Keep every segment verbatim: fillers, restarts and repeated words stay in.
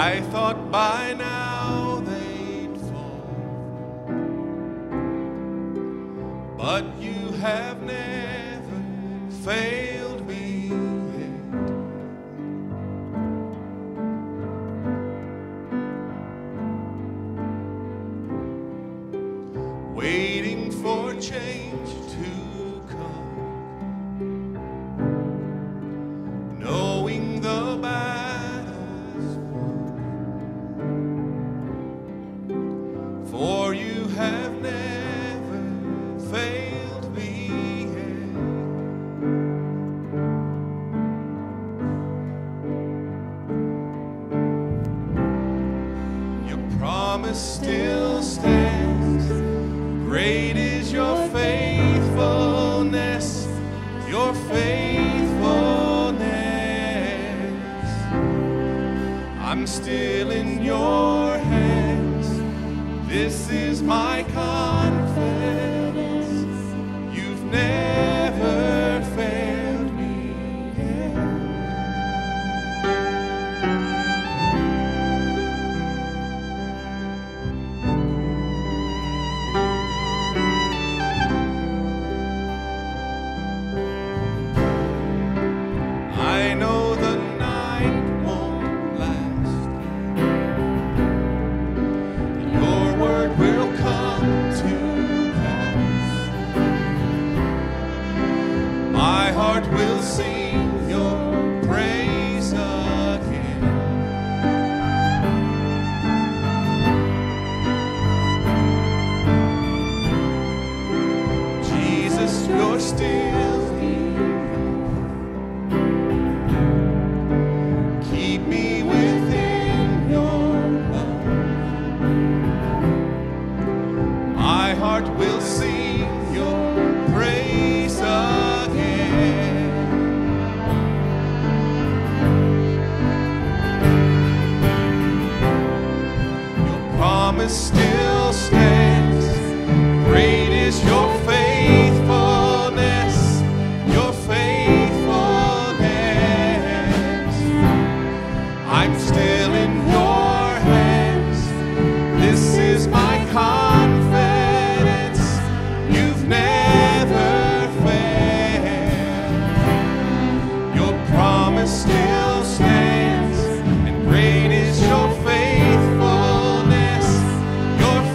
I thought by now they'd fall, but you have never failed me yet. Waiting for change to come, knowing the battle's won, for you have never failed me yet. Your promise still stands. Great is your faithfulness, your faithfulness. I'm still in your hands. This is my confidence. You've never failed me yet. I know the night won't last. Your word will come to pass. My heart will sing your praise again. Jesus, you're still keep me within your love. My heart will sing your praise again. Your promise still stands. Great is your faithfulness, your faithfulness. I'm still in your hands. This is my confidence. You've never failed. Your promise still stands, and great is your faithfulness, your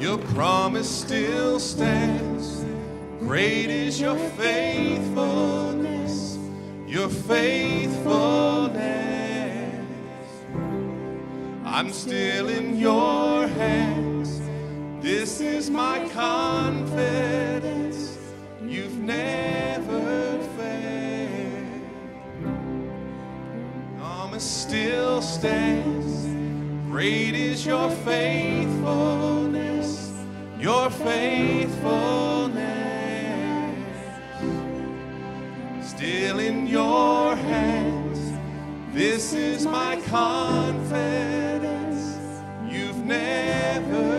Your promise still stands. Great is your faithfulness, your faithfulness. I'm still in your hands. This is my confidence. You've never failed. Promise still stands. Great is your faithfulness, your faithfulness. Still in your hands. This is my confidence. You've never